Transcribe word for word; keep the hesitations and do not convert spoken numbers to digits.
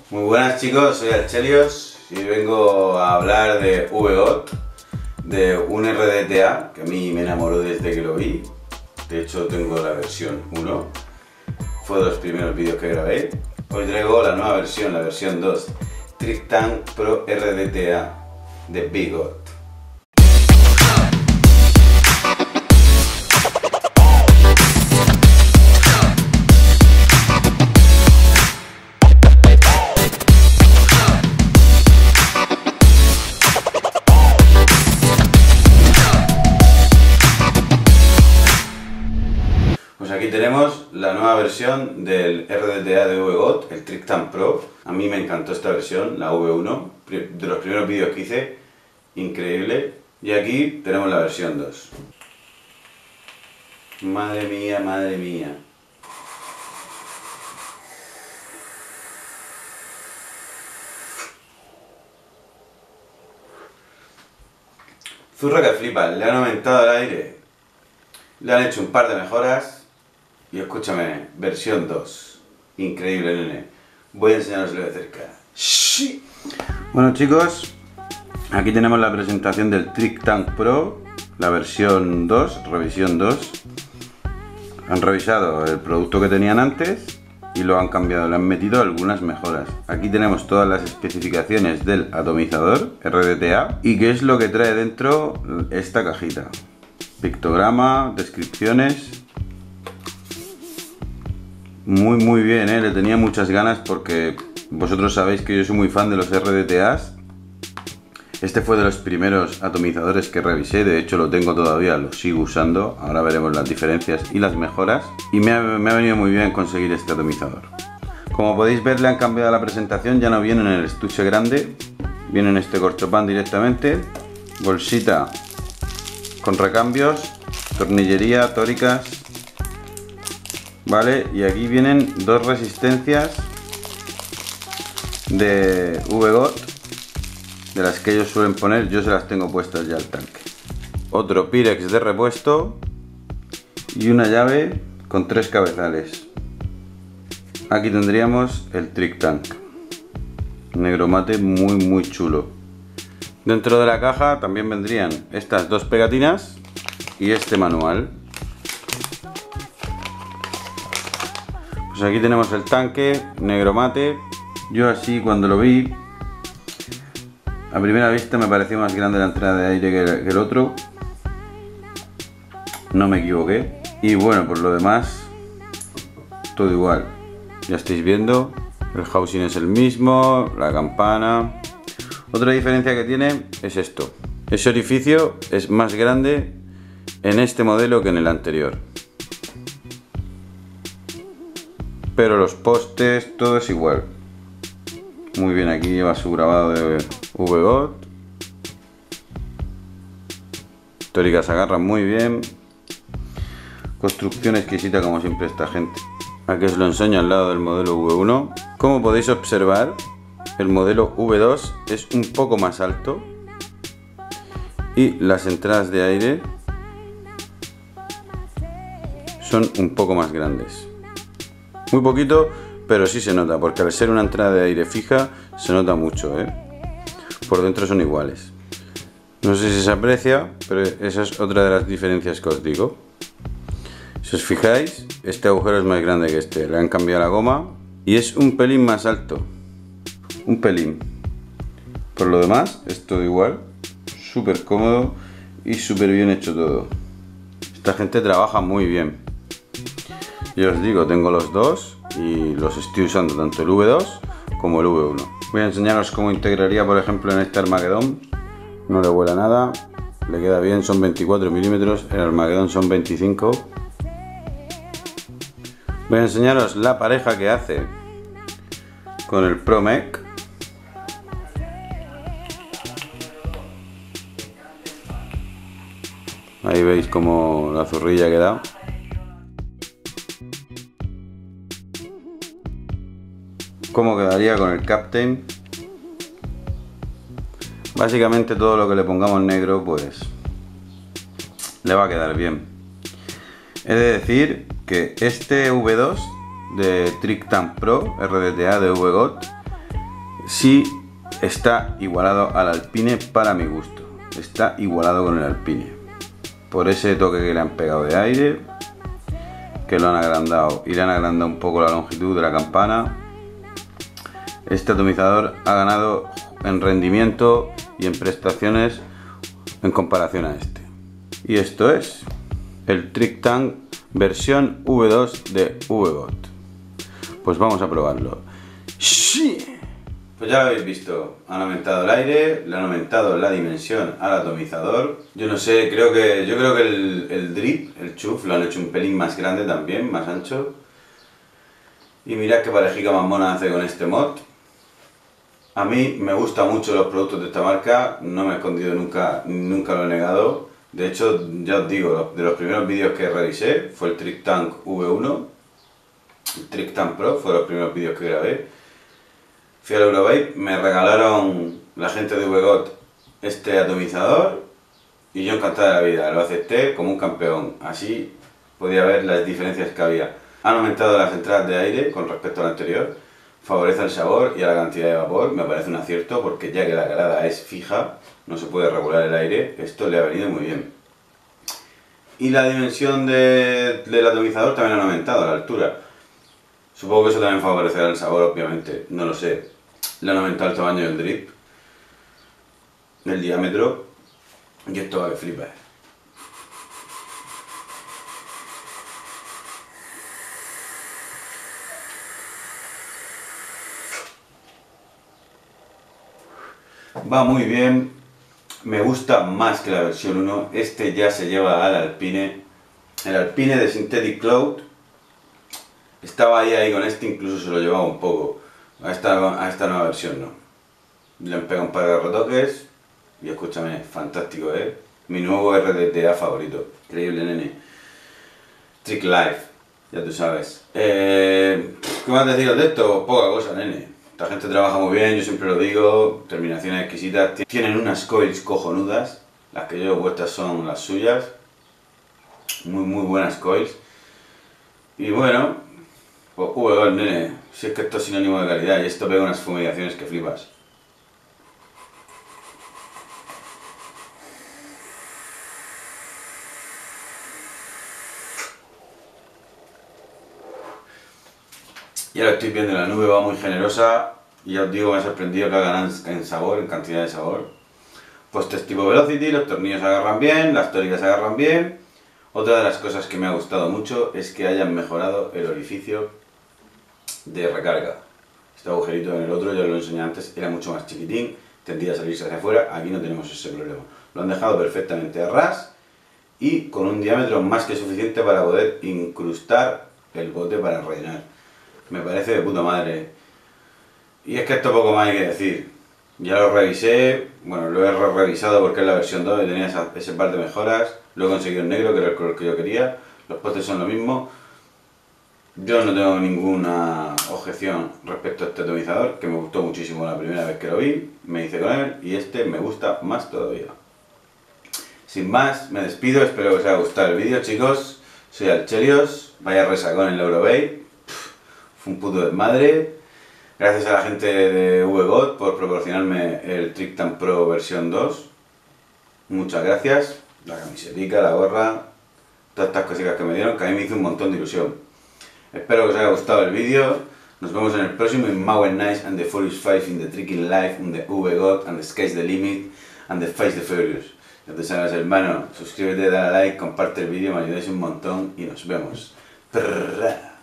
Muy buenas chicos, soy Archelios y vengo a hablar de V-God, de un R D T A que a mí me enamoró desde que lo vi. De hecho tengo la versión uno, fue de los primeros vídeos que grabé. Hoy traigo la nueva versión, la versión dos, TrickTank Pro R D T A de V-God. Pues aquí tenemos la nueva versión del R D T A de V-God, el TrickTank Pro. A mí me encantó esta versión, la V uno, de los primeros vídeos que hice, increíble. Y aquí tenemos la versión dos. Madre mía, madre mía. Zurra que flipa, le han aumentado el aire, le han hecho un par de mejoras. Y escúchame, versión dos. Increíble, nene. Voy a enseñaroslo de cerca. ¡Sí! Bueno chicos, aquí tenemos la presentación del TrickTank Pro, la versión dos, revisión dos. Han revisado el producto que tenían antes y lo han cambiado, le han metido algunas mejoras. Aquí tenemos todas las especificaciones del atomizador R D T A y qué es lo que trae dentro esta cajita. Pictograma, descripciones. Muy muy bien, ¿eh? Le tenía muchas ganas porque vosotros sabéis que yo soy muy fan de los R D T As. Este fue de los primeros atomizadores que revisé, de hecho lo tengo todavía, lo sigo usando. Ahora veremos las diferencias y las mejoras. Y me ha, me ha venido muy bien conseguir este atomizador. Como podéis ver, le han cambiado la presentación, ya no viene en el estuche grande, viene en este corchopan directamente. Bolsita con recambios, tornillería, tóricas. Vale, y aquí vienen dos resistencias de V-God, de las que ellos suelen poner, yo se las tengo puestas ya al tanque. Otro Pirex de repuesto y una llave con tres cabezales. Aquí tendríamos el TrickTank, negro mate muy muy chulo. Dentro de la caja también vendrían estas dos pegatinas y este manual. Pues aquí tenemos el tanque, negro mate. Yo así cuando lo vi, a primera vista me pareció más grande la entrada de aire que el, que el otro. No me equivoqué. Y bueno, por lo demás, todo igual. Ya estáis viendo, el housing es el mismo, la campana. Otra diferencia que tiene es esto. Ese orificio es más grande en este modelo que en el anterior. Pero los postes, todo es igual. Muy bien, aquí lleva su grabado de V-God. Tóricas agarran muy bien. Construcción exquisita como siempre esta gente. Aquí os lo enseño al lado del modelo V uno. Como podéis observar, el modelo V dos es un poco más alto. Y las entradas de aire son un poco más grandes. Muy poquito, pero sí se nota, porque al ser una entrada de aire fija se nota mucho, ¿eh? Por dentro son iguales. No sé si se aprecia, pero esa es otra de las diferencias que os digo. Si os fijáis, este agujero es más grande que este. Le han cambiado la goma y es un pelín más alto. Un pelín. Por lo demás, es todo igual. Súper cómodo y súper bien hecho todo. Esta gente trabaja muy bien. Yo os digo, tengo los dos y los estoy usando tanto el V dos como el V uno. Voy a enseñaros cómo integraría, por ejemplo, en este Armagedón. No le vuela nada, le queda bien, son veinticuatro milímetros, el Armagedón son veinticinco. Voy a enseñaros la pareja que hace con el ProMech. Ahí veis como la zurrilla ha quedado. Cómo quedaría con el Captain. Básicamente todo lo que le pongamos negro pues le va a quedar bien. He de decir que este V dos de TrickTank Pro R D T A de V-God sí está igualado al Alpine para mi gusto. Está igualado con el Alpine. Por ese toque que le han pegado de aire, que lo han agrandado y le han agrandado un poco la longitud de la campana. Este atomizador ha ganado en rendimiento y en prestaciones en comparación a este. Y esto es el Trick Tank versión V dos de V-Got. Pues vamos a probarlo. ¡Sí! Pues ya lo habéis visto, han aumentado el aire, le han aumentado la dimensión al atomizador. Yo no sé, creo que yo creo que el, el drip, el chuff, lo han hecho un pelín más grande también, más ancho. Y mirad qué parejica más mona hace con este mod. A mí me gustan mucho los productos de esta marca, no me he escondido nunca, nunca lo he negado. De hecho, ya os digo, de los primeros vídeos que revisé fue el Trick Tank V uno, el Trick Tank Pro, fue de los primeros vídeos que grabé. Fui al Eurovape, me regalaron la gente de V-Got este atomizador y yo encantado de la vida, lo acepté como un campeón. Así podía ver las diferencias que había. Han aumentado las entradas de aire con respecto al anterior, favorece el sabor y a la cantidad de vapor, me parece un acierto porque ya que la calada es fija, no se puede regular el aire, esto le ha venido muy bien. Y la dimensión de, del atomizador también ha aumentado, la altura. Supongo que eso también favorecerá el sabor, obviamente, no lo sé. Le han aumentado el tamaño del drip, el diámetro, y esto va que flipa. Va muy bien, me gusta más que la versión uno, este ya se lleva al Alpine. El Alpine de Synthetic Cloud estaba ahí, ahí con este, incluso se lo llevaba un poco. A esta, a esta nueva versión no. Le han pegado un par de retoques y escúchame, fantástico, ¿eh? Mi nuevo R D T A favorito. Increíble, nene. Trick Life, ya tú sabes. Eh, ¿Qué más deciros de esto? Poca cosa, nene. Esta gente trabaja muy bien, yo siempre lo digo. Terminaciones exquisitas. Tienen unas coils cojonudas. Las que yo he puestas son las suyas. Muy, muy buenas coils. Y bueno, pues V-Got, nene, si es que esto es sinónimo de calidad y esto pega unas fumigaciones que flipas. Ya lo estoy viendo, la nube va muy generosa y ya os digo, me ha sorprendido que hagan en sabor, en cantidad de sabor. Postes tipo Velocity, los tornillos se agarran bien, las tóricas se agarran bien. Otra de las cosas que me ha gustado mucho es que hayan mejorado el orificio de recarga. Este agujerito en el otro, ya lo enseñé antes, era mucho más chiquitín, tendía a salirse hacia afuera, aquí no tenemos ese problema. Lo han dejado perfectamente a ras y con un diámetro más que suficiente para poder incrustar el bote para rellenar. Me parece de puta madre. Y es que esto poco más hay que decir. Ya lo revisé, bueno, lo he re revisado porque es la versión dos y tenía esa, ese par de mejoras. Lo he conseguido en negro, que era el color que yo quería. Los postes son lo mismo. Yo no tengo ninguna objeción respecto a este atomizador, que me gustó muchísimo la primera vez que lo vi, me hice con él y este me gusta más todavía. Sin más, me despido, espero que os haya gustado el vídeo, chicos. Soy Alchelios, vaya resacón en el Eurovape, fue un puto desmadre. Gracias a la gente de V-Got por proporcionarme el Trick Tank Pro versión dos. Muchas gracias, la camisetica, la gorra, todas estas cositas que me dieron, que a mí me hizo un montón de ilusión. Espero que os haya gustado el vídeo. Nos vemos en el próximo in Mau and Nice and the Furious five in the Tricking Life, and the V-Got, and the Sky's the Limit, and the Face the Furious. Ya te sabes, hermano, suscríbete, dale a like, comparte el vídeo, me ayudáis un montón y nos vemos. Prrrra.